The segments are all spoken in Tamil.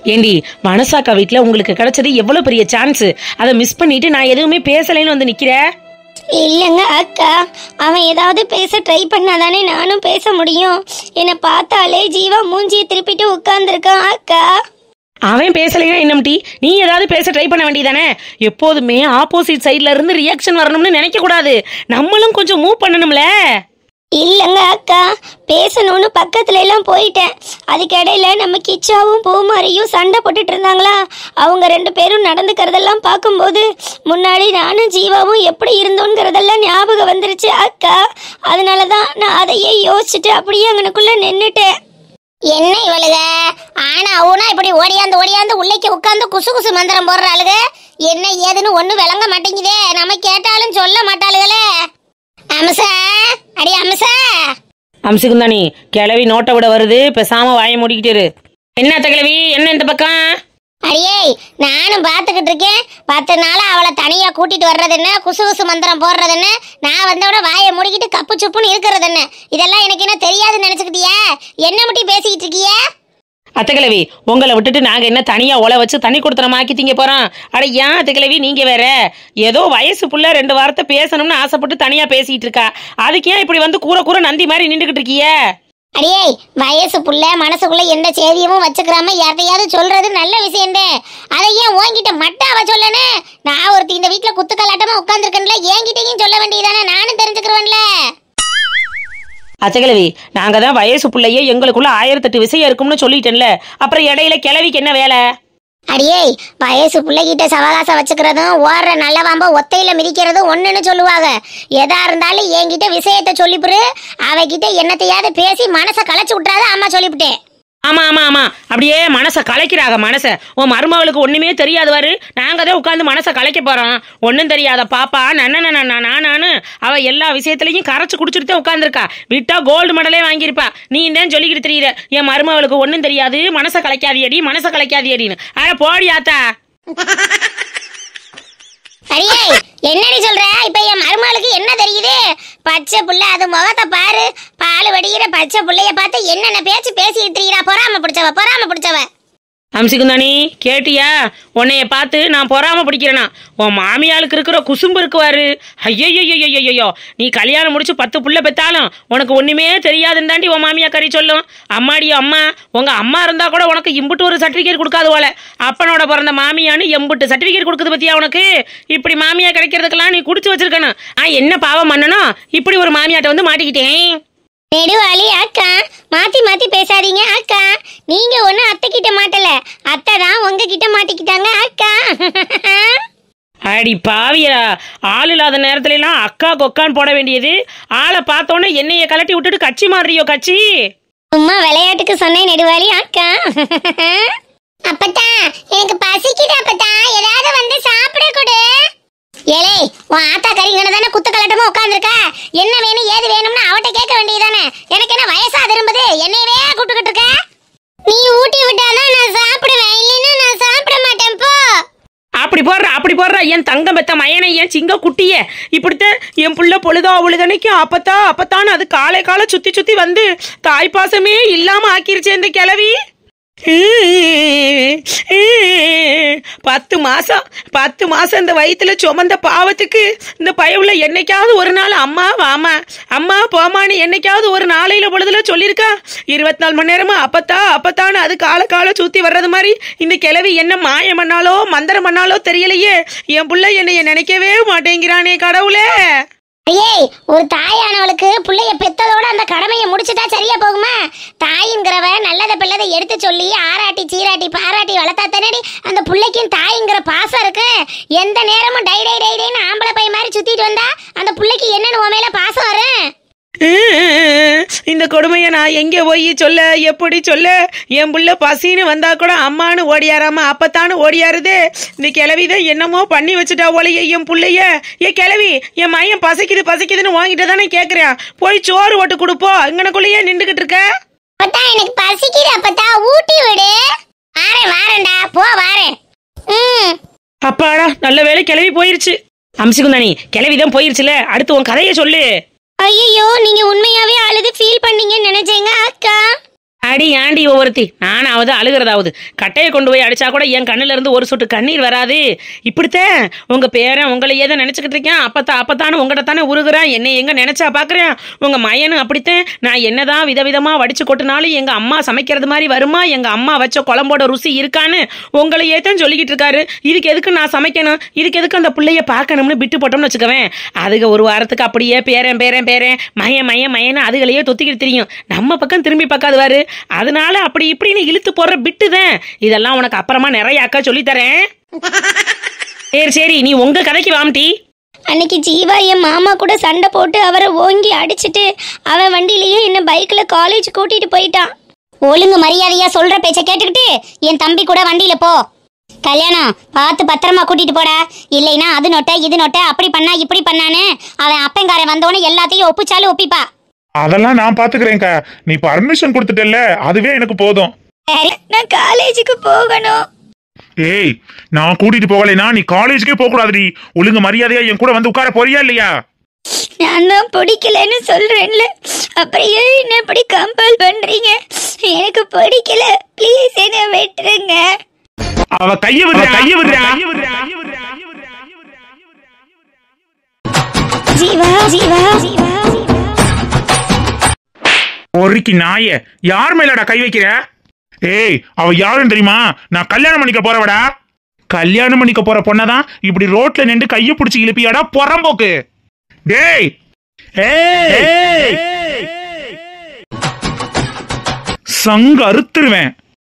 ஏண்டி மனசாக்கா வீட்டுல உங்களுக்கு கிடைச்சது எவ்வளவு பெரிய சான்ஸ், அதை மிஸ் பண்ணிட்டு நான் எதுவுமே பேசலைன்னு வந்து நிக்கிற. இல்லைங்க அக்கா, அவன் ஏதாவது பேச ட்ரை பண்ணாதானே நானும் பேச முடியும். என்னை பார்த்தாலே ஜீவா மூஞ்சியை திருப்பிட்டு உட்கார்ந்துருக்கான் அக்கா. அவன் பேசலைன்னா என்னம்டி, நீ ஏதாவது பேச ட்ரை பண்ண வேண்டியதானே. எப்போதுமே ஆப்போசிட் சைட்ல இருந்து ரியாக்ஷன் வரணும்னு நினைக்க கூடாது, நம்மளும் கொஞ்சம் மூவ் பண்ணணும்ல. இல்லைங்க அக்கா, பேசணும்னு பக்கத்துல எல்லாம் போயிட்டேன். அதுக்கிடையில நம்ம கிச்சாவும் பூமாரியும் சண்டை போட்டுட்டு இருந்தாங்களா, அவங்க 2 பேரும் நடந்துக்கிறதெல்லாம் பார்க்கும்போது முன்னாடி நானும் ஜீவாவும் எப்படி இருந்தோங்கிறதெல்லாம் ஞாபகம் வந்துருச்சு அக்கா. அதனாலதான் நான் அதையே யோசிச்சுட்டு அப்படியே அங்கனுக்குள்ள நின்னுட்டேன். என்ன இவளுக ஆனா அவனா இப்படி ஓடியாந்து உள்ளைக்கு உட்கார்ந்து குசு குசு மந்திரம் போடுறாளுக. என்ன ஏதுன்னு ஒண்ணு விளங்க மாட்டேங்குதே. நம்ம கேட்டாலும் சொல்ல மாட்டாளுகளே. அம்சா, அடி அம்சா. அம்சுக்குந்தானி கிளவி நோட்டை விட வருது, பேசாம வாயை மூடிக்கிட்டு இரு. என்னத்த கிளவி, என்ன இந்த பக்கம்? அடியே, நானும் பாத்துக்கிட்டு இருக்கேன். 10 நாளா அவளை தனியா கூட்டிட்டு வர்றது என்ன, குசு குசு மந்திரம் போடுறது என்ன, நான் வந்தோட வாயை முடிக்கிட்டு கப்பு சுப்புன்னு இருக்கிறது என்ன, இதெல்லாம் எனக்கு என்ன தெரியாதுன்னு நினைச்சுக்கிட்டியா? என்ன மட்டும் பேசிக்கிட்டு இருக்கிய? அத்தக்கிழவி, உங்களை விட்டுட்டு நாங்க என்ன தனியா ஒலை வச்சு தண்ணி கொடுத்துறமாக்கி திங்க போறோம்? அட ஏன் அத்தக்கிழவி நீங்க வேற, ஏதோ வயசு புள்ள 2 வார்த்தை பேசணும்னு ஆசைப்பட்டு தனியா பேசிட்டு இருக்கா, அதுக்கு ஏன் இப்படி வந்து கூற கூற நந்தி மாதிரி நின்றுகிட்டு இருக்கிய? அடியே, வயசு புள்ள மனசுக்குள்ள எந்த சேதியமும் வச்சுக்கிறாம யார்ட்டையாவது சொல்றது நல்ல விஷயம்தான். அதை ஏன் உன்கிட்ட மட்டும் அவ சொல்லனே? நான் ஒருத்தி இந்த வீட்டுல குத்துக்கலாட்டமா உட்கார்ந்துருக்கேன்ல, என்கிட்டயும் சொல்ல வேண்டியதானே, நானும் தெரிஞ்சுக்கிறேன்ல. அத்தக்கிழவி, நாங்க தான் வயசு பிள்ளையே எங்களுக்குள்ள 1008 விஷயம் இருக்கும்னு சொல்லிட்டேன்ல, அப்புறம் இடையில கிழவிக்கு என்ன வேலை? அடியே, வயசு பிள்ளைகிட்ட சவகாசம் வச்சுக்கிறதும் ஓடுற நல்ல வாம்ப ஒத்தையில மிதிக்கிறதும் ஒண்ணுன்னு சொல்லுவாங்க. எதா இருந்தாலும் என்கிட்ட விஷயத்த சொல்லிப்புரு, அவகிட்ட என்னத்தையாவது பேசி மனசை களைச்சு விட்டுறாத அம்மா சொல்லிவிட்டேன். ஆமா ஆமா ஆமா, அப்படியே மனசை கலைக்கிறாங்க. மனசை உன் மருமகளுக்கு ஒண்ணுமே தெரியாதுவாரு, நாங்க தான் உட்காந்து மனசை கலைக்க போறோம். ஒன்னும் தெரியாத பாப்பா நானு அவ எல்லா விஷயத்திலையும் கரைச்சு குடிச்சிட்டு தான் உட்காந்துருக்கா. விட்டா கோல்டு மெடலே வாங்கியிருப்பா. நீ என்ன சொல்லிக்கிட்டு தெரியுற, என் மருமகளுக்கு ஒன்னும் தெரியாது, மனசை கலைக்காதியடி மனசை கலைக்காதியடின்னு. அட போடி ஆத்தா. அடியே, என்னடி சொல்ற? இப்ப என் மருமகளுக்கு என்ன தெரியுது? பச்சை புள்ள, அது முகத்தை பாரு, பால் வடிகிற பச்சை புள்ளைய பார்த்து என்னென்ன பேச்சு பேசிட்டு இருக்கா. பொறாம பிடிச்சவ. அம்சிக்குந்தானி கேட்டியா? உன்னைய பார்த்து நான் பொறாம பிடிக்கிறேனா? உன் மாமியாளுக்கு இருக்கிற குசும்பு இருக்குவாரு. ஐயோ, நீ கல்யாணம் முடிச்சு 10 புள்ள பெத்தாலும் உனக்கு ஒண்ணுமே தெரியாதுன்னு தாண்டி உன் மாமியா கறி சொல்லும். அம்மாடி அம்மா, உங்க அம்மா இருந்தா கூட உனக்கு இம்புட்டு ஒரு சர்டிபிகேட் கொடுக்காது போல. அப்பனோட பிறந்த மாமியான்னு எம்புட்டு சர்டிபிகேட் கொடுக்குது பத்தியா உனக்கு? இப்படி மாமியா கிடைக்கிறதுக்கெல்லாம் நீ குடிச்சு வச்சிருக்கணும். என்ன பாவம் பண்ணணும், இப்படி ஒரு மாமியாட்ட வந்து மாட்டிக்கிட்டேன். நெடுவாளி அக்கா, மாத்தி மாத்தி பேசாதீங்க அக்கா. நீங்க ஒண்ணு அத்தை கிட்ட மாட்டல, அத்தை தான் உங்ககிட்ட மாட்டிக்கிட்டாங்க அக்கா. அடி பாவியா, ஆள் இல்லாத நேரத்துல எல்லாம் அக்கா கொக்கான்னு போட வேண்டியது, ஆளை பார்த்தோன்னே என்னைய கலட்டி விட்டுட்டு கட்சி மாறியோ கட்சி. சும்மா விளையாட்டுக்கு சொன்னேன் நெடுவாளி அக்கா. அப்பத்தா, எனக்கு பசிக்குது அப்பத்தா, ஏதாவது வந்து சாப்பிட கொடு. ஏலே, உன் ஆத்தா கறிங்கன தானே குத்து கலட்டமா உட்கார்ந்துருக்கா, என்ன வேணும் ஏது வேணும்னு அவட்ட கேட்க வேண்டியதானே. எனக்கு என்ன வயசா திரும்புது, என்னையவே கூப்பிட்டுக்கிட்டு இருக்க? நீ ஊட்டி விட்டாதான் நான் சாப்பிடுவேன், இல்லைன்னா நான் சாப்பிட மாட்டேன் போ. அப்படி போடுற என் தங்கம் பெத்த மயனை, என் சிங்க குட்டிய இப்படித்தான் என் புள்ள பொழுதோ அவளுதனைக்கு அப்பத்தான்னு அது காலை சுத்தி வந்து தாய்ப்பாசமே இல்லாம ஆக்கிருச்சு இந்த கிழவி. 10 மாசம் இந்த வயிற்றுல சுமந்த பாவத்துக்கு இந்த பயவுல என்னைக்காவது ஒரு நாள் அம்மா வாமா அம்மா போமான்னு என்னைக்காவது ஒரு நாளையில பொழுதுல சொல்லியிருக்கா? 24 மணி நேரமா அப்பத்தான்னு அது கால சுத்தி வர்றது மாதிரி இந்த கிழவி என்ன மாயம் பண்ணாலோ மந்திரம் பண்ணாலோ தெரியலையே, என் புள்ள என்னைய நினைக்கவே மாட்டேங்கிறானே கடவுளே. ஐயே, ஒரு தாயானவளுக்கு பிள்ளைய பெத்ததோட அந்த கடமையை முடிச்சுட்டா சரியா போகுமா? தாயிங்கிறவ நல்லத பிள்ளதை எடுத்து சொல்லி ஆராட்டி சீராட்டி பாராட்டி வளர்த்தா தானடி அந்த பிள்ளைக்கும் தாயிங்கிற பாசம் இருக்கு. எந்த நேரமும் டைன்னு ஆம்பளை பை மாதிரி சுத்திட்டு வந்தா அந்த பிள்ளைக்கு என்னன்னு உன் மேல பாசம் வரும்? இந்த கொடுமையை நான் எங்க போய் சொல்ல, எப்படி சொல்ல? என் புள்ள பசின்னு வந்தா கூட அம்மானு ஓடியாராமா அப்பத்தானு ஓடியாருது. இந்த கிழவிதான் என்னமோ பண்ணி வச்சுட்டா ஒலைய என் புள்ளைய. ஏன் கிழவி, என் மையம் பசிக்குதுன்னு வாங்கிட்டு தானே கேக்குறேன், போய் சோறு ஓட்டு கொடுப்போ, இங்கனக்குள்ளேயே நின்றுகிட்டு இருக்க. அப்பத்தா, எனக்கு பசிக்குது அப்பத்தா, ஊட்டி விடு. வாரேன்டா, போ வாரேன். அப்பாடா, நல்ல வேலை கிளவி போயிருச்சு. அம்சிக்குந்தானி, கிளவிதான் போயிருச்சுல, அடுத்து உன் கதையை சொல்லு. ஐயோ, நீங்க உண்மையாவே அழுது ஃபீல் பண்ணீங்கன்னு நினைச்சேங்க அக்கா. அடி ஆண்டி, ஒருத்தி, நானாவது அழுகிறதாவது. கட்டையை கொண்டு போய் அடிச்சா கூட என் கண்ணுல இருந்து ஒரு சொட்டு கண்ணீர் வராது. இப்படித்தான் உங்க பேரன் உங்களையே தான் நினைச்சுக்கிட்டு இருக்கேன். அப்பத்தானு உங்கள்கிட்ட தானே உருகுறான். என்னை எங்க நினைச்சா பாக்குறேன். உங்க மயனும் அப்படித்தான். நான் என்னதான் விதவிதமா வடிச்சு கொட்டினாலும் எங்க அம்மா சமைக்கிறது மாதிரி வருமா, எங்க அம்மா வச்ச குழம்போட ருசி இருக்கான்னு உங்களையே தான் சொல்லிக்கிட்டு இருக்காரு. இதுக்கு எதுக்கு நான் சமைக்கணும், இதுக்கு எதுக்கு அந்த பிள்ளைய பார்க்கணும்னு விட்டு போட்டோம்னு வச்சுக்கவேன். அதுக்கு ஒரு வாரத்துக்கு அப்படியே பேரன் பேரன் பேரன் மயன்னு அதுகளையே தொத்திக்கிட்டு தெரியும். நம்ம பக்கம் திரும்பி பார்க்காதுவாரு. அதனால அப்படி இப்படின்னு இழுத்து போடுற பிட்டுதான். இதெல்லாம் உனக்கு அப்புறமா நிறைய அக்கா சொல்லித்தரேன். சரி நீ உங்க கதைக்கு வாம்டி. அன்னைக்கு ஜீவா என் மாமா கூட சண்டை போட்டு அவரை ஓங்கி அடிச்சிட்டு அவன் வண்டியிலேயே என்ன பைக்ல காலேஜ் கூட்டிட்டு போயிட்டான். ஒழுங்கு மரியாதையா சொல்ற பேச்ச கேட்டுக்கிட்டு என் தம்பி கூட வண்டியில போ. கல்யாணம் பார்த்து பத்திரமா கூட்டிட்டு போடா. இல்லைன்னா அது நொட்ட இது நொட்ட அப்படி பண்ணா இப்படி பண்ணான்னு அவன் அப்பங்காரன் வந்தோன்னு எல்லாத்தையும் ஒப்பிச்சாலும் ஒப்பிப்பா. அதெல்லாம் நான் பாத்துக்கிறேன்க்கா. நீ பர்மிஷன் கொடுத்துட்டல்ல, அதுவே எனக்கு போதும். நான் காலேஜுக்கு போகணும். ஏய், நான் கூட்டிட்டு போகலைனா நீ காலேஜுக்கே போக கூடாதுடி. ஒழுங்கு மரியாதையா என் கூட வந்து உட்கார போறியா இல்லையா? நான் தான் பிடிக்கலன்னு சொல்றேன்ல, அப்புறம் ஏன் என்ன இப்படி கம்பல் பண்றீங்க? எனக்கு பிடிக்கல, ப்ளீஸ் என்ன விட்டுருங்க. அவ கைய விடுறா. ஜீவா ஜீவா ஜீவா ஒருக்கி நாய, யார் மேலடா கை வைக்கிற? ஏய், அவ யாருன்னு தெரியுமா? நான் கல்யாணம் பண்ணிக்க போறவடா. கல்யாணம் பண்ணிக்க போற பொண்ணதான் இப்படி ரோட்ல நின்று கைய பிடிச்சி இழுப்பியாடா பொறம்போக்கு. டேய் சங்க அறுத்துருவேன்.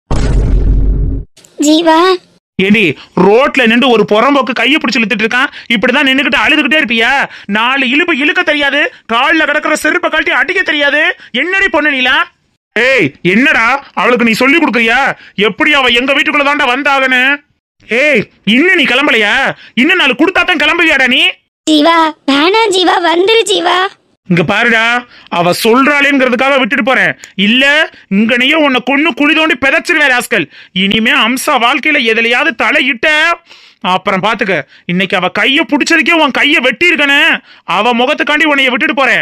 ஜீவா ஏண்டி, ரோட்ல நின்று ஒரு புறம்போக்கு கையை பிடிச்சி இழுத்துட்டு இருக்கான். இப்படிதான் நின்னுகிட்டு அழுதுகிட்டே இருப்பியா? 4 இழுப்பு இழுக்க தெரியாது, காலில் கிடக்கிற செருப்பை கழட்டி அடிக்க தெரியாது. என்னடி பொண்ணு நீலா? ஏய், என்னடா அவளுக்கு நீ சொல்லி கொடுக்குறியா? எப்படி அவ எங்க வீட்டுக்குள்ள தாண்டா வந்தாகன்னு? ஏய், இன்னும் நீ கிளம்பலையா? இன்னும் 4 கொடுத்தாத்தான் கிளம்புவியாடா நீ? ஜீவா வேணாம் ஜீவா, வந்துரு ஜீவா. இங்க பாருடா, அவ சொல்றாளேங்கிறதுக்காக விட்டுட்டு போறேன். இல்ல இங்கனையே உன்னை கொன்னு குழி தோண்டி பெதச்சிருவேன் ராஸ்கல். இனிமே அம்சா வாழ்க்கையில எதுலையாவது தலையிட்ட அப்புறம் பாத்துக்க. இன்னைக்கு அவ கைய புடிச்சதுக்கே உன் கைய வெட்டி இருக்கனே. அவ முகத்துக்காண்டி உன்னைய விட்டுட்டு போறேன்.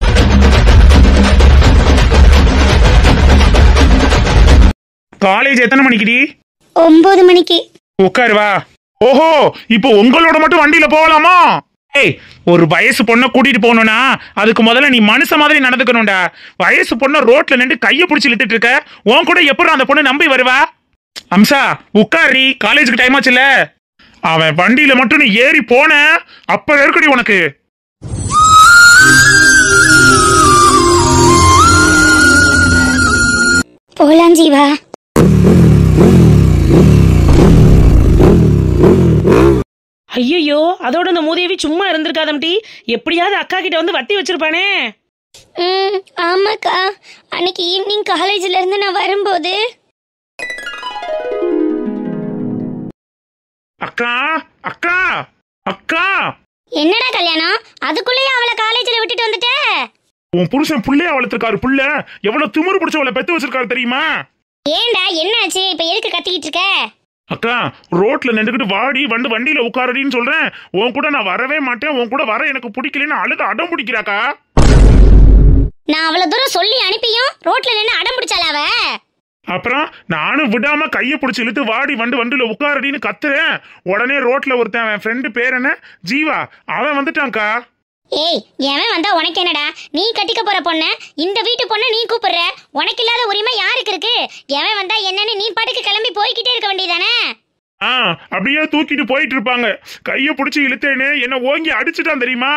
காலேஜ் எத்தனை மணிக்குடி? 9 மணிக்கு. உட்காரு வா. ஓஹோ, இப்போ உங்களோட மட்டும் வண்டியில போகலாமா? ஏய், ஒரு வயசு பொண்ணை கூட்டிட்டு போகணும்னா அதுக்கு முதல்ல நீ மனுஷ மாதிரி நடந்துக்கணும்டா. வயசு பொண்ணை ரோட்ல நின்று கைய பிடிச்சி இழுத்துட்டு இருக்க. உன் கூட எப்படி அந்த பொண்ணு நம்பி வருவா? அம்சா உட்காரி, காலேஜுக்கு டைம் ஆச்சுல்ல. அவன் வண்டியில மட்டும் நீ ஏறி போன அப்ப இருக்குடி உனக்கு. போலாம் ஜீவா. ஐயோ, அதோட இந்த மூதேவி சும்மா இருந்திருக்காதம்டி. எப்படியாவது அக்கா கிட்ட வந்து வட்டி வச்சிருப்பானே. ஆமாக்கா, அன்னைக்கு ஈவினிங் காலேஜ்ல இருந்து நான் வரும்போது. அக்கா அக்கா அக்கா. என்னடா கல்யாணம், அதுக்குள்ளேயே அவளை காலேஜ்ல விட்டுட்டு வந்துட்ட? உன் புருஷன் புள்ளையா வளர்த்திருக்காரு. புள்ள எவ்வளவு திமிரு பிடிச்சவளை பெத்து வச்சிருக்காரு தெரியுமா? ஏண்டா என்னாச்சு? இப்ப எதுக்கு கத்திக்கிட்டு இருக்க? அக்கா, ரோட்ல நின்றுகிட்டு வாடி வந்து வண்டியில உட்காரடின்னு சொல்றேன். உன் கூட நான் வரவே மாட்டேன், உன் கூட வர எனக்கு பிடிக்கலன்னு அழுது அடம் பிடிக்கிறாக்கா. நான் அவ்வளவு தூரம் சொல்லி அனுப்பியும் ரோட்ல நின்று அடம் பிடிச்சால அவ. அப்புறம் நானும் விடாம கைய பிடிச்சி இழுத்து வாடி வண்டியில உட்காரடின்னு கத்துறேன். உடனே ரோட்ல ஒருத்தன் என் ஃப்ரெண்டு பேர் என்ன ஜீவா, அவன் வந்துட்டான்க்கா. ஏய், எவன் வந்தா உனக்கு என்னடா? நீ கட்டிக்க போற பொண்ண, இந்த வீட்டு பொண்ண நீ கூப்பிடுற. உனக்கு இல்லாத உரிமை யாருக்கு இருக்கு? எவன் வந்தா என்னன்னு நீ பாட்டுக்கு கிளம்பி போய்கிட்டே இருக்க வேண்டியதானே? அப்படியே தூக்கிட்டு போயிட்டு இருப்பாங்க. கைய பிடிச்சி இழுத்தேன்னு என்ன ஓங்கி அடிச்சுட்டான் தெரியுமா?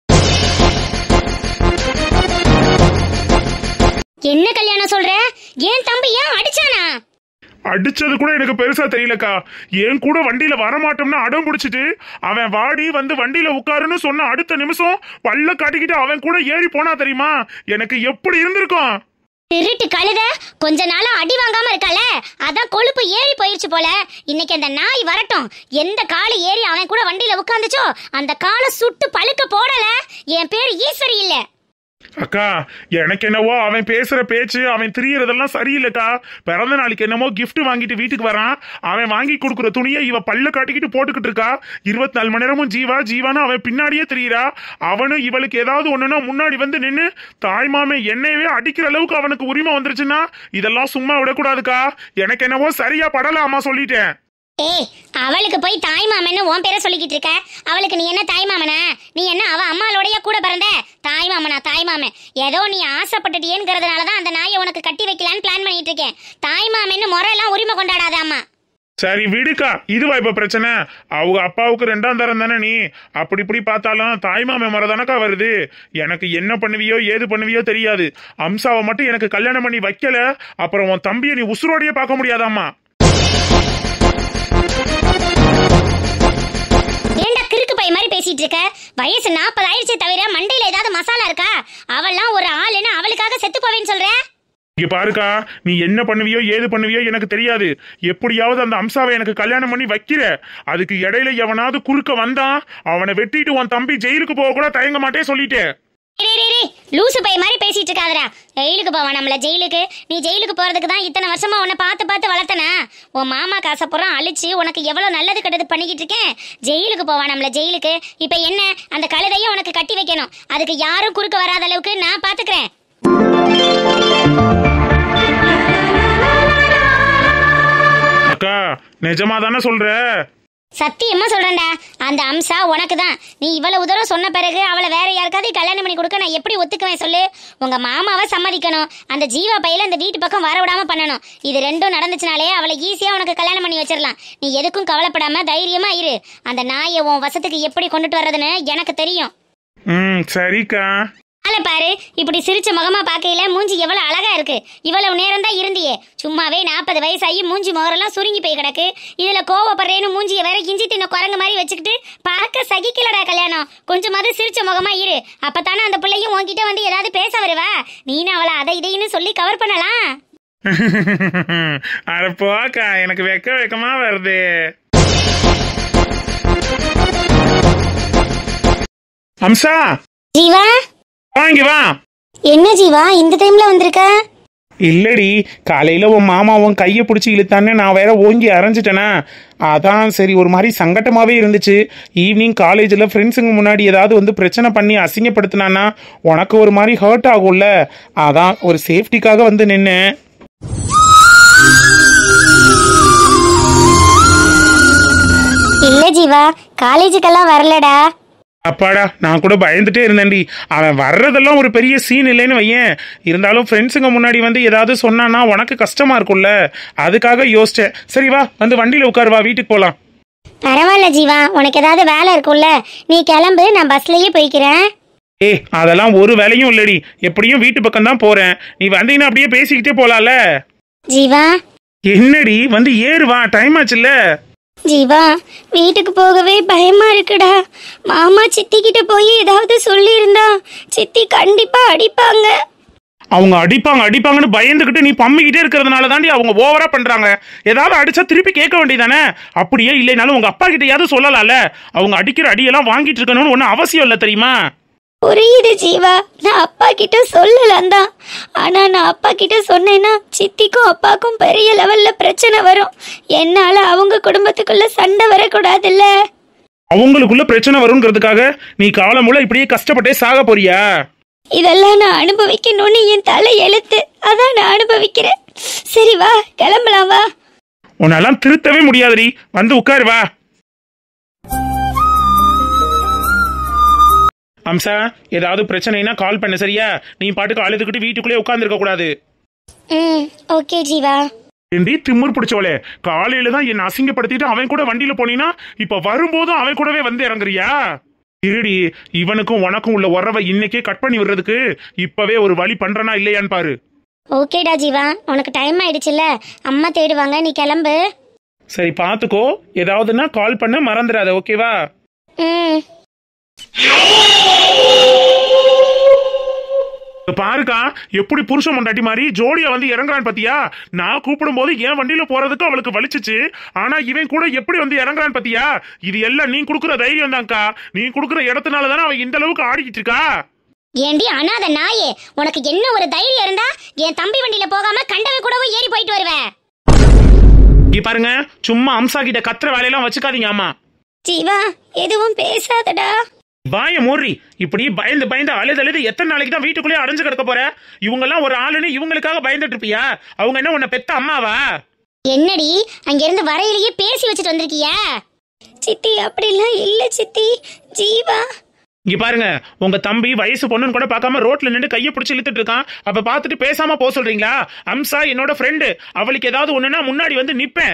என்ன கல்யாணம் சொல்ற? ஏன் தம்பி ஏன் அடிச்சானா? அடிச்சது கூட எனக்கு பெருசா தெரியலக்கா. என் கூட வண்டியில வரமாட்டோம்னு அடம் பிடிச்சிட்டு அவன் வாடி வந்து வண்டியில உட்காருன்னு சொன்ன அடுத்த நிமிஷம் பல்ல காட்டிக்கிட்டு அவன் கூட ஏறி போனா தெரியுமா? எனக்கு எப்படி இருந்திருக்கும்? திருட்டு கழுத, கொஞ்ச நாளா அடி வாங்காம இருக்கால, அதான் கொழுப்பு ஏறி போயிருச்சு போல. இன்னைக்கு அந்த நாய் வரட்டும். எந்த காலை ஏறி அவன் கூட வண்டியில உட்காந்துச்சோ அந்த காலை சுட்டு பழுக்க போடல. என் பேரு ஈஸ்வரி இல்ல. அக்கா, எனக்கு என்னவோ அவன் பேசுற பேச்சு, அவன் திரியறதெல்லாம் சரியில்லைக்கா. பிறந்த நாளைக்கு என்னமோ gift வாங்கிட்டு வீட்டுக்கு வரான். அவன் வாங்கி கொடுக்குற துணியை இவ பல்ல காட்டிக்கிட்டு போட்டுக்கிட்டு இருக்கா. 24 மணி நேரமும் ஜீவா ஜீவான்னு அவன் பின்னாடியே திரியறா. அவனும் இவளுக்கு ஏதாவது ஒண்ணுன்னா முன்னாடி வந்து நின்னு தாய்மாமே என்னையவே அடிக்கிற அளவுக்கு அவனுக்கு உரிமை வந்துருச்சுன்னா இதெல்லாம் சும்மா விடக்கூடாதுக்கா. எனக்கு என்னவோ சரியா படலாமா சொல்லிட்டேன். ஏய், அவளுக்கு போய் தாய் மாமன்னு உன் பேரை சொல்லிக்கிட்டு இருக்க. அவளுக்கு நீ என்ன தாய் மாமனா? நீ என்ன அவ அம்மாளோடய கூட பிறந்த தாய் மாமனா? தாய் மாமன் ஏதோ நீ ஆசைப்பட்டுட்டியேங்கிறதுனாலதான் அந்த நாயை உனக்கு கட்டி வைக்கலான்னு பிளான் பண்ணிட்டு இருக்கேன். தாய் மாமன்னு முறையெல்லாம் உரிமை கொண்டாடாத அம்மா. சரி விடுக்கா, இதுவா இப்ப பிரச்சனை? அவங்க அப்பாவுக்கு 2ஆம் தரம் தானே நீ. அப்படி இப்படி பார்த்தாலும் தாய்மாமன் முறை தானக்கா வருது. எனக்கு என்ன பண்ணுவியோ ஏது பண்ணுவியோ தெரியாது. அம்சாவை மட்டும் எனக்கு கல்யாணம் பண்ணி வைக்கல, அப்புறம் உன் தம்பியை நீ உசுரோடையே பார்க்க முடியாதாம்மா. ஏண்டா கிறுக்கு பை மாதிரி பேசிட்டு இருக்க? வயசு 40 ஆயிடுச்சே தவிர மண்டையில ஏதாவது மசாலா இருக்கா? அவள்லாம் ஒரு ஆளுன்னு அவளுக்காக செத்து போவேன்னு சொல்ற? இங்க பாருக்கா, நீ என்ன பண்ணுவியோ ஏது பண்ணுவியோ எனக்கு தெரியாது. எப்படியாவது அந்த அம்சாவை எனக்கு கல்யாணம் பண்ணி வைக்கிற. அதுக்கு இடையில எவனாவது குறுக்க வந்தான், அவனை வெட்டிட்டு உன் தம்பி ஜெயிலுக்கு போக கூட தயங்க மாட்டே சொல்லிட்டேன். லூசு பை மாதிரி பேசிட்டு இருக்காதடா. ஜெயிலுக்கு போவா நம்மள? ஜெயிலுக்கு நீ ஜெயிலுக்கு போறதுக்கு தான் இத்தனை வருஷமா உன்னை பார்த்து பார்த்து வளர்த்தனா? உன் மாமா காசப்புறம் அழிச்சு உனக்கு எவ்வளவு நல்லது கெட்டது பண்ணிக்கிட்டு இருக்கேன். ஜெயிலுக்கு போவா நம்மள? ஜெயிலுக்கு இப்ப என்ன? அந்த கழுதையை உனக்கு கட்டி வைக்கணும். அதுக்கு யாரும் குறுக்க வராத அளவுக்கு நான் பாத்துக்கிறேன். அக்கா, நிஜமா தானே சொல்ற? சத்தியமா சொல்றேன்டா, அந்த அம்சா உனக்கு தான். நீ இவ்வளவு தூரம் சொன்ன பிறகு அவளை வேற யாருக்காவது கல்யாணம் பண்ணி கொடுக்க நான் எப்படி ஒத்துக்குவேன் சொல்லு? உங்க மாமாவை சம்மதிக்கணும், அந்த ஜீவா பையில அந்த வீட்டு பக்கம் வரவிடாம பண்ணணும். இது ரெண்டும் நடந்துச்சுனாலே அவளை ஈஸியா உனக்கு கல்யாணம் பண்ணி வச்சிடலாம். நீ எதுக்கும் கவலைப்படாம தைரியமா இரு. அந்த நாயை உன் வசத்துக்கு எப்படி கொண்டுட்டு வர்றதுன்னு எனக்கு தெரியும். சரிக்கா. அல்ல பாரு, இப்படி சிரிச்ச முகமா பாக்கையில மூஞ்சி எவ்வளவு அழகா இருக்கு. இவ்வளவு நேரம் தான் இருந்தியே, சும்மாவே 40 வயசாகி மூஞ்சி முகரெல்லாம் சுருங்கி போய் கிடக்கு. இதுல கோவப்படுறேன்னு மூஞ்சிய வேற கிஞ்சி தின்ன குரங்கு மாதிரி வச்சுக்கிட்டு பார்க்க சகிக்கலடா கல்யாணம். கொஞ்சமாவது சிரிச்ச முகமா இரு, அப்பதானே அந்த பிள்ளையும் உன்கிட்ட வந்து ஏதாவது பேச வருவா. நீனு அவளை அதை இதைன்னு சொல்லி கவர் பண்ணலாம். அட போக்கா, எனக்கு வெக்கமா வருது. அம்சா, ஜீவா வாங்கி வா. என்ன ஜீவா இந்த டைம்ல வந்திருக்க? இல்லடி, காலையில உன் மாமா உன் கையை பிடிச்சி இழுத்தான்னு நான் வேற ஓங்கி அரைஞ்சிட்டேனா, அதான் சரி ஒரு மாதிரி சங்கட்டமாவே இருந்துச்சு. ஈவினிங் காலேஜில் ஃப்ரெண்ட்ஸுங்க முன்னாடி ஏதாவது வந்து பிரச்சனை பண்ணி அசிங்கப்படுத்தினான்னா உனக்கு ஒரு மாதிரி ஹர்ட் ஆகும்ல, அதான் ஒரு சேஃப்டிக்காக வந்து நின்று. இல்ல ஜீவா, காலேஜுக்கெல்லாம் வரலடா. அப்பாடா, நான் கூட பயந்துட்டே இருந்தேன்டி. அவன் வர்றதெல்லாம் ஒரு பெரிய சீன் இல்லைன்னு வையேன். இருந்தாலும் ஃப்ரெண்ட்ஸுங்க முன்னாடி வந்து ஏதாவது சொன்னான்னா உனக்கு கஷ்டமா இருக்கும்ல, அதுக்காக யோசிச்சேன். சரி வா, வந்து வண்டியில உட்காரு, வா வீட்டுக்கு போலாம். பரவாயில்ல ஜீவா, உனக்கு ஏதாவது வேலை இருக்கும்ல, நீ கிளம்பு, நான் பஸ்லயே போய்க்கிறேன். அதெல்லாம் ஒரு வேலையும் இல்லடி, எப்படியும் வீட்டு பக்கம் தான் போறேன். நீ வந்தீங்கன்னா அப்படியே பேசிக்கிட்டே போலாம்ல. ஜீவா என்னடி, வந்து ஏறுவா, டைம் ஆச்சுல்ல. ஜீவா, வீட்டுக்கு போகவே பயமா இருக்குடா. மாமா சித்தி கிட்ட போய் ஏதாவது சொல்லியிருந்தா சித்தி கண்டிப்பா அடிப்பாங்க. அவங்க அடிப்பாங்கன்னு பயந்துகிட்டு நீ பம்மிக்கிட்டே இருக்கிறதுனால தாண்டி அவங்க ஓவரா பண்றாங்க. ஏதாவது அடிச்சா திருப்பி கேட்க வேண்டியதானே? அப்படியே இல்லைனாலும் உங்க அப்பா கிட்டயாவது சொல்லலாம்ல. அவங்க அடிக்கிற அடியெல்லாம் வாங்கிட்டு இருக்கணும்னு ஒன்னும் அவசியம் இல்லை தெரியுமா? புரியுது ஜீவா, நான் அப்பா கிட்ட சொல்லலாம் தான். ஆனா நான் அப்பா கிட்ட சொன்னேன்னா சித்திக்கும் அப்பாக்கும் பெரிய லெவல்ல பிரச்சனை வரும். என்னால அவங்க குடும்பத்துக்குள்ள சண்டை வரக்கூடாதுல்ல. அவங்களுக்குள்ள பிரச்சனை வருங்கிறதுக்காக நீ காலமுள்ள இப்படியே கஷ்டப்பட்டே சாக போறியா? இதெல்லாம் நான் அனுபவிக்கணும்னு என் தலை எழுத்து, அதான் நான் அனுபவிக்கிறேன். சரி வா, கிளம்பலாம் வா. உன்னெல்லாம் திருத்தவே முடியாதுடி, வந்து உட்காரு வா. அம்சா, ஏதாவது பிரச்சனைனா கால் பண்ணு, சரியா? நீ பாட்டுக்கு அழுதுகிட்டு வீட்டுக்குள்ளே உட்கார்ந்துருக்க கூடாது. ஓகே ஜீவா. ஏண்டி திமிர் பிடிச்சவளே, காலையில தான் என்ன அசிங்கப்படுத்திட்டு அவன் கூட வண்டியில போனீனா இப்ப வரும்போதும் அவன் கூடவே வந்து இறங்குறியா? இருடி, இவனுக்கும் உனக்கும் உள்ள உறவை இன்னைக்கே கட் பண்ணி விடுறதுக்கு இப்பவே ஒரு வழி பண்றனா இல்லையான்னு பாரு. ஓகேடா ஜீவா, உனக்கு டைம் ஆயிடுச்சுல்ல, அம்மா தேடுவாங்க, நீ கிளம்பு. சரி பாத்துக்கோ, ஏதாவதுன்னா கால் பண்ண மறந்துடாத, ஓகேவா? பாருக்கா, எப்படி புருஷன் முண்டாட்டி மாதிரி ஜோடியா வந்து இறங்குறான் பாத்தியா? நான் கூப்பிடும் போது என் வண்டியில போறதுக்கு அவளுக்கு வலிச்சிச்சு, ஆனா இவன் கூட எப்படி வந்து இறங்குறான் பாத்தியா? இது எல்லாம் நீ குடுக்குற தைரியம் தான்க்கா. நீ குடுக்குற இடத்துனாலதானே அவன் இந்த அளவுக்கு ஆடிக்கிட்டு இருக்கா. ஏண்டி அனாத நாயே, உனக்கு என்ன ஒரு தைரியம் இருந்தா என் தம்பி வண்டியில போகாம கண்டவன் கூடவும் ஏறி போயிட்டு வருவேன். இங்க பாருங்க, சும்மா அம்சா கிட்ட கத்துற வேலையெல்லாம் வச்சுக்காதீங்க. அம்மா ஜீவா எதுவும் பேசாதடா. வாய மூறி. இப்படி பயந்து பயந்து அழுது எத்தனை நாளைக்கு தான் வீட்டுக்குள்ளேயே அடைஞ்சு கிடக்க போற? இவங்க எல்லாம் ஒரு ஆளுன்னு இவங்களுக்காக பயந்துட்டு இருப்பியா? அவங்க என்ன உன்னை பெத்த அம்மாவா? என்னடி அங்க இருந்து வரையிலேயே பேசி வச்சுட்டு வந்திருக்கியா? சித்தி அப்படிலாம் இல்ல சித்தி. ஜீவா இங்க பாருங்க, உங்க தம்பி வயசு பொண்ணுன்னு கூட பார்க்காம ரோட்ல நின்று கையை பிடிச்சி இழுத்துட்டு இருக்கான். அப்ப பாத்துட்டு பேசாம போக சொல்றீங்களா? அம்சா என்னோட ஃப்ரெண்டு, அவளுக்கு ஏதாவது ஒண்ணுன்னா முன்னாடி வந்து நிப்பேன்.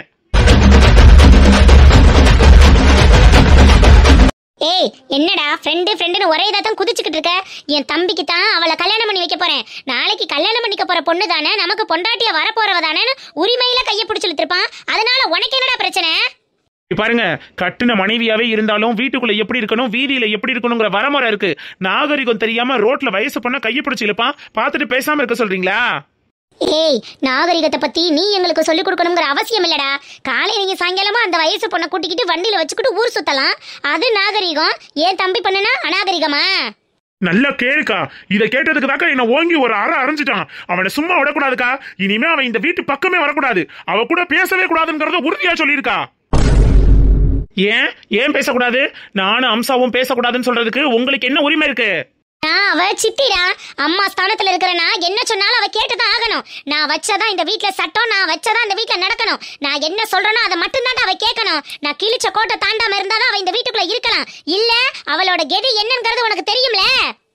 ஏய் என்னடா ஃப்ரெண்டுன்னு ஒரே இதான் குதிச்சுக்கிட்டு இருக்க? என் தம்பிக்கு தான் அவளை கல்யாணம் பண்ணி வைக்க போறேன். நாளைக்கு கல்யாணம் பண்ணிக்க போற பொண்ணு தானே, நமக்கு பொண்டாட்டியா வர போறவ தானே, உரிமையில கையை பிடிச்சு இழுத்துருப்பான். அதனால உனக்கு என்னடா பிரச்சனை? பாருங்க, கட்டுன மனைவியாவே இருந்தாலும் வீட்டுக்குள்ள எப்படி இருக்கணும், வீதியில எப்படி இருக்கணுங்கிற வரமுறை இருக்கு. நாகரிகம் தெரியாம ரோட்ல வயசு பொண்ண கையை பிடிச்சு இழுப்பான். பாத்துட்டு பேசாம இருக்க சொல்றீங்களா? ஏய், நாகரிகத்தை பத்தி நீ எங்களுக்கு சொல்லிக் கொடுக்கணுங்கிற அவசியம் இல்லடா. காலை நீங்க சாயங்காலமா அந்த வயசு பொண்ணை கூட்டிக்கிட்டு வண்டியில வச்சுக்கிட்டு ஊர் சுத்தலாம், அது நாகரிகம். ஏன் தம்பி பண்ணுனா அநாகரிகமா? நல்லா கேளுக்கா. இதை கேட்டதுக்கு தாக்கா என்ன ஓங்கி ஒரு அரை அரைஞ்சிட்டான். அவனை சும்மா விடக்கூடாதுக்கா. இனிமே அவன் இந்த வீட்டு பக்கமே வரக்கூடாது. அவ கூட பேசவே கூடாதுங்கிறத உறுதியா சொல்லியிருக்கா. ஏன் பேசக்கூடாது? நானும் அம்சாவும் பேசக்கூடாதுன்னு சொல்றதுக்கு உங்களுக்கு என்ன உரிமை இருக்கு? அவ சித்திடா, அம்மா ஸ்தானத்துல இருக்கிறனா என்ன சொன்னாலும் அவ கேட்டுதான் ஆகணும். நான் வச்சதான் இந்த வீட்டுல சட்டம், நான் வச்சதான் இந்த வீட்டுல நடக்கணும். நான் என்ன சொல்றேனோ அதை மட்டும்தான் அவ கேட்கணும். நான் கிழிச்ச கோட்டை தாண்டாம இருந்தாதான் அவ இந்த வீட்டுக்குள்ள இருக்கலாம். இல்ல அவளோட கெதி என்னங்கிறது உனக்கு தெரியும்ல.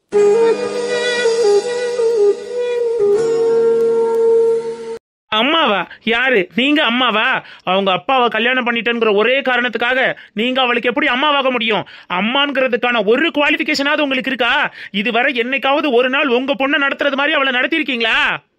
அம்மாவா? யாரு நீங்க? அம்மாவா? அவங்க அப்பாவை கல்யாணம் பண்ணிட்டேங்கிற ஒரே காரணத்துக்காக நீங்க அவளுக்கு எப்படி அம்மாவாக முடியும்? அம்மாங்கிறதுக்கான ஒரு குவாலிபிகேஷனாவது உங்களுக்கு இருக்கா? இதுவரை என்னைக்காவது ஒரு நாள் உங்க பொண்ணை நடத்துறது மாதிரி அவளை நடத்திருக்கீங்களா?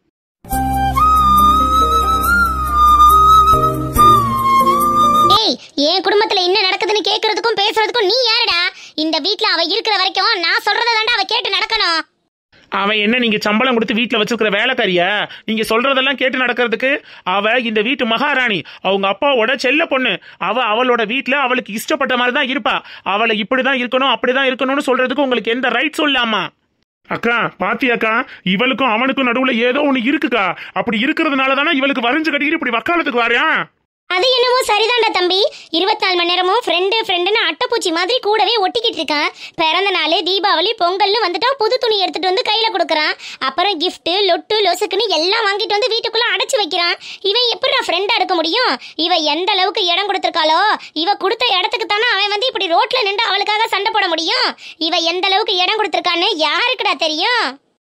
ஏய், என் குடும்பத்துல என்ன நடக்குதுன்னு கேக்குறதுக்கும் பேசுறதுக்கும் நீ யாருடா? இந்த வீட்டுல அவ இருக்கிற வரைக்கும் நான் சொல்றதை தாண்டா அவ கேட்டு நடக்கணும். அவன் என்ன நீங்க சம்பளம் கொடுத்து வீட்டுல வச்சிருக்கிற வேலைக்காரியா? நீங்க சொல்றதெல்லாம் கேட்டு நடக்கிறதுக்கு? அவ இந்த வீட்டு மகாராணி, அவங்க அப்பாவோட செல்ல பொண்ணு. அவளோட வீட்டுல அவளுக்கு இஷ்டப்பட்ட மாதிரி தான் இருப்பா. அவளை இப்படிதான் இருக்கணும் அப்படிதான் இருக்கணும்னு சொல்றதுக்கு உங்களுக்கு எந்த ரைட் சொல்லாமா? அக்கா பாத்தியாக்கா, இவளுக்கும் அவனுக்கும் நடுவுல ஏதோ ஒண்ணு இருக்குக்கா. அப்படி இருக்கிறதுனால தானே இவளுக்கு வரைஞ்சு கட்டிக்கிட்டு இப்படி வக்காலத்துக்கு வரையான். அது என்னவோ சரிதான்டா தம்பி. 24 மணி நேரமும் ஃப்ரெண்டுன்னு அட்டைப்பூச்சி மாதிரி கூடவே ஒட்டிக்கிட்டு இருக்கான். பிறந்த நாள், தீபாவளி, பொங்கல்னு வந்துட்டா புது துணி எடுத்துட்டு வந்து கையில கொடுக்குறான். அப்புறம் கிஃப்ட், லொட்டு, லொசுக்குன்னு எல்லாம் வாங்கிட்டு வந்து வீட்டுக்குள்ள அடைச்சு வைக்கிறான். இவன் எப்படிடா ஃப்ரெண்டா இருக்க முடியும்? இவ எந்த அளவுக்கு இடம் கொடுத்துருக்காளோ, இவ கொடுத்த இடத்துக்கு தானே அவன் வந்து இப்படி ரோட்ல நின்று அவளுக்காக சண்டை போட முடியும். இவ எந்த அளவுக்கு இடம் கொடுத்துருக்கான்னு யாருக்குடா தெரியும்?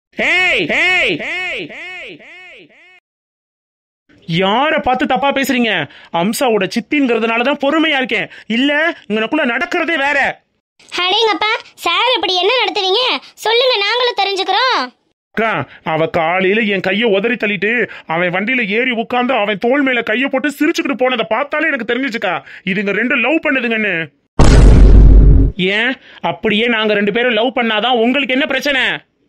யார பார்த்து தப்பா பேசுறீங்க? அம்சாவோட சித்திங்கிறதுனாலதான் பொறுமையா இருக்கேன். இல்ல இங்கனக்குள்ள நடக்கிறதே வேற. அடேங்கப்பா, சார் இப்படி என்ன நடத்துவீங்க? சொல்லுங்க, நாங்களும் தெரிஞ்சுக்கிறோம். அக்கா, அவ காலையில என் கைய உதறி தள்ளிட்டு அவன் வண்டியில ஏறி உட்கார்ந்து அவன் தோள் மேல கைய போட்டு சிரிச்சுக்கிட்டு போனதை பார்த்தாலே எனக்கு தெரிஞ்சுச்சுக்கா, இதுங்க ரெண்டும் லவ் பண்ணுதுங்கன்னு. ஏன் அப்படியே நாங்க 2 பேரும் லவ் பண்ணாதான் உங்களுக்கு என்ன பிரச்சனை?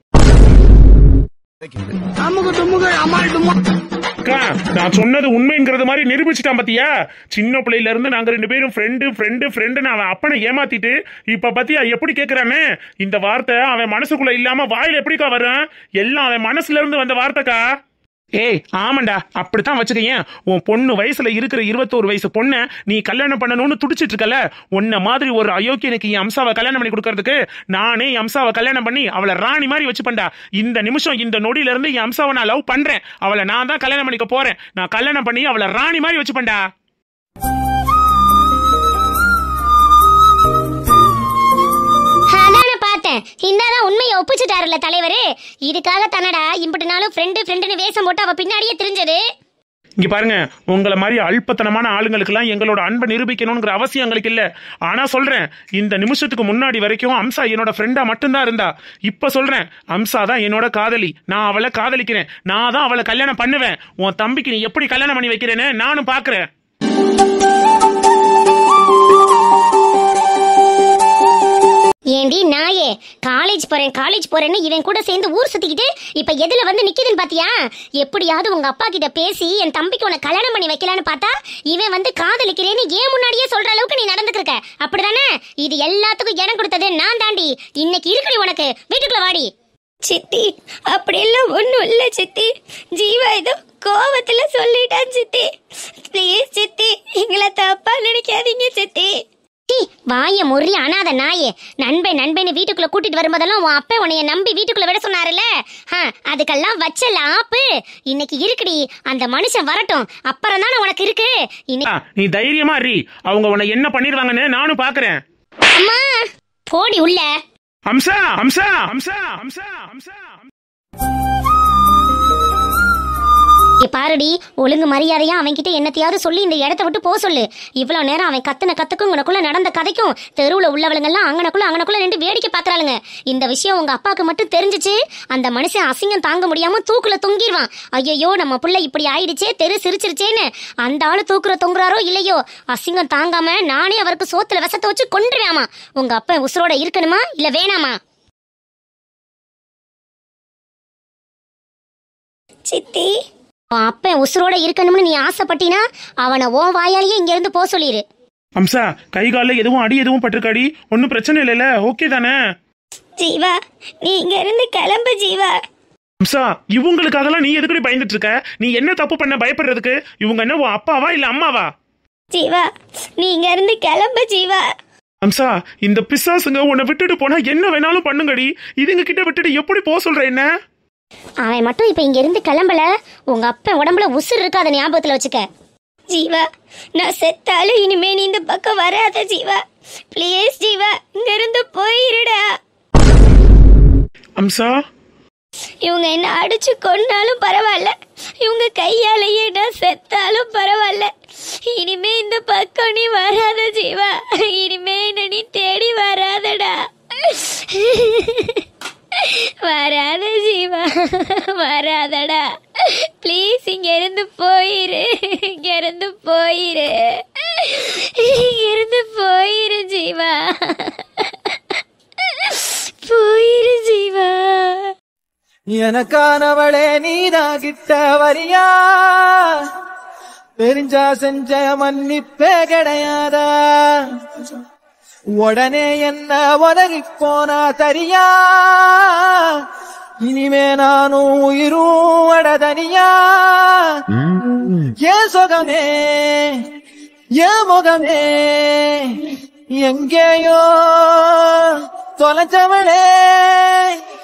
நான் சொன்னது உண்மைங்கிறது மாதிரி நிரூபிச்சுட்டான் பாத்தியா? சின்ன பிள்ளையில இருந்து நாங்க 2 பேரும் ஃப்ரெண்டு அவன் அப்பனை ஏமாத்திட்டு இப்ப பாத்தியா எப்படி கேக்குறானே? இந்த வார்த்தை அவன் மனசுக்குள்ள இல்லாம வாயில எப்படிக்கா வரும்? எல்லாம் அவன் மனசுல இருந்து வந்த வார்த்தைக்கா. ஏய் ஆமாண்டா, அப்படித்தான் வச்சுக்கேன். உன் பொண்ணு வயசுல இருக்கிற 21 வயசு பொண்ணை நீ கல்யாணம் பண்ணணும்னு துடிச்சிட்டு இருக்கல. உன்ன மாதிரி ஒரு அயோக்கியனுக்கு என் அம்சாவை கல்யாணம் பண்ணி கொடுக்கறதுக்கு நானே என் அம்சாவை கல்யாணம் பண்ணி அவளை ராணி மாதிரி வச்சுப்பேன்டா. இந்த நிமிஷம் இந்த நொடியில இருந்து என் அம்சாவை நான் லவ் பண்றேன். அவளை நான் தான் கல்யாணம் பண்ணிக்க போறேன். நான் கல்யாணம் பண்ணி அவளை ராணி மாதிரி வச்சுப்பேன்டா. இந்தாதான் உண்மையை ஒப்பிச்சுட்டாருல தலைவரு. இதுக்காக தானடா இம்புட்டு நாளும் ஃப்ரெண்டுன்னு வேஷம் போட்டு அவ பின்னாடியே தெரிஞ்சது. இங்க பாருங்க, உங்களை மாதிரி அல்பத்தனமான ஆளுங்களுக்கெல்லாம் எங்களோட அன்பை நிரூபிக்கணுங்கிற அவசியம் எங்களுக்கு இல்ல. ஆனா சொல்றேன், இந்த நிமிஷத்துக்கு முன்னாடி வரைக்கும் அம்சா என்னோட ஃப்ரெண்டா மட்டும்தான் இருந்தா. இப்ப சொல்றேன், அம்சா தான் என்னோட காதலி. நான் அவளை காதலிக்கிறேன். நான் தான் அவளை கல்யாணம் பண்ணுவேன். உன் தம்பிக்கு நீ எப்படி கல்யாணம் பண்ணி வைக்கிறேன்னு நானும் பாக்குறேன். ஏண்டி நாயே, காலேஜ் போறேன்னு இவன் கூட சேர்ந்து ஊர் சுத்திக்கிட்டு இப்ப எதுல வந்து நிக்குதுன்னு பாத்தியா? எப்படியாவது உங்க அப்பா கிட்ட பேசி என் தம்பிக்கு உன கல்யாணம் பண்ணி வைக்கலான்னு பார்த்தா இவன் வந்து காதலிக்கிறேன்னு ஏன் முன்னாடியே சொல்ற அளவுக்கு நீ நடந்துக்கிருக்க. அப்படிதானே? இது எல்லாத்துக்கும் இடம் கொடுத்தது நான் தாண்டி. இன்னைக்கு இருக்குடி உனக்கு. வீட்டுக்குள்ள வாடி. சித்தி அப்படியெல்லாம் ஒண்ணும் இல்ல சித்தி. ஜீவா ஏதோ கோவத்துல சொல்லிட்டான் சித்தி. ப்ளீஸ் சித்தி, எங்களை தப்பா நினைக்காதீங்க சித்தி. வாய முறி அனாத நாயே. நண்பன் வீட்டுக்குள்ள கூட்டிட்டு வரும்போதெல்லாம் உன் அப்பா உன்னைய நம்பி வீட்டுக்குள்ள விட சொன்னாருல்ல, அதுக்கெல்லாம் வச்சல ஆப்பு. இன்னைக்கு இருக்குடி, அந்த மனுஷன் வரட்டும், அப்புறம் தானே உனக்கு இருக்கு. நீ தைரியமா இரு, அவங்க உன்னை என்ன பண்ணிடுவாங்கன்னு நானும் பாக்குறேன். அம்மா போடி உள்ள. ஹம்சா ஹம்சா ஹம்சா ஹம்சா ஹம்சா. பாருடி, ஒழுங்கு மரியாதையா அவன்கிட்ட என்னத்தையாவது சொல்லி இந்த இடத்த விட்டு போக சொல்லு. இவ்வளவு நேரம் அவன் கத்துன கத்துக்கும் உனக்குள்ள நடந்த கதைக்கும் தெருவுல உள்ளவளுங்கெல்லாம் அங்கனக்குள்ள நின்று வேடிக்கை பாக்குறாளுங்க. இந்த விஷயம் உங்க அப்பாவுக்கு மட்டும் தெரிஞ்சிச்சு, அந்த மனுஷன் அசிங்கம் தாங்க முடியாம தூக்குல தொங்கிடுவான். ஐயோ நம்ம புள்ள இப்படி ஆயிடுச்சே, தெரு சிரிச்சிருச்சேன்னு அந்த ஆளு தூக்குற தொங்குறாரோ இல்லையோ, அசிங்கம் தாங்காம நானே அவருக்கு சோத்துல விஷத்தை வச்சு கொன்றுவேமா. உங்க அப்பா உசுரோட இருக்கணுமா இல்ல வேணாமா? சித்தி, அப்ப உசுரோட இருக்கணும்னு நீ ஆசைப்பட்டினா அவனை ஓ வாயாலேயே இங்க இருந்து போக சொல்லிரு. ஹம்சா, கை கால எதுவும் அடி எதுவும் பட்டிருக்காடி? ஒன்னும் பிரச்சனை இல்லைல்ல? ஓகே தானே? ஜீவா நீ இங்க இருந்து கிளம்பு ஜீவா. ஹம்சா, இவங்களுக்காகலாம் நீ எதுக்கடி பயந்துட்டு இருக்க? நீ என்ன தப்பு பண்ண பயப்படுறதுக்கு? இவங்க என்ன உன் அப்பாவா இல்ல அம்மாவா? ஜீவா நீ இங்க இருந்து கிளம்பு ஜீவா. ஹம்சா, இந்த பிசாசுங்க உன்னை விட்டுட்டு போனா என்ன வேணாலும் பண்ணுங்கடி. இதுங்க கிட்ட விட்டுட்டு எப்படி போக சொல்ற என்ன? அவன் மட்டும் இப்ப இங்க இருந்து கிளம்பல, உங்க அப்பா உடம்புல உசுர் இருக்காத ஞாபகத்துல வச்சுக்க. ஜீவா நான் செத்தாலும் இனிமே நீ இந்த பக்கம் வராத ஜீவா. ப்ளீஸ் ஜீவா, இங்க இருந்து போயிருடா. ஹம்சா, இவங்க என்ன அடிச்சு கொன்னாலும் பரவாயில்ல, இவங்க கையாலேயே நான் செத்தாலும் பரவாயில்ல. இனிமே இந்த பக்கம் நீ வராத ஜீவா. இனிமே என்ன நீ தேடி வராதடா. வராத ஜீவா, வராதடா. ப்ளீஸ் இங்க இருந்து போயிரு, இங்க இருந்து போயிரு, இங்க இருந்து போயிரு ஜீவா, போயிரு ஜீவா. எனக்கானவளே நீதான் கிட்ட வரியா, தெரிஞ்சா செஞ்ச மன்னிப்பே கிடையாதா, உடனே என்ன உதறி போனா தரியா, இனிமே நானும் உயிரும் அடதனியா. ஏன் சுகமே ஏன் முகமே எங்கேயோ தொலைச்சவளே,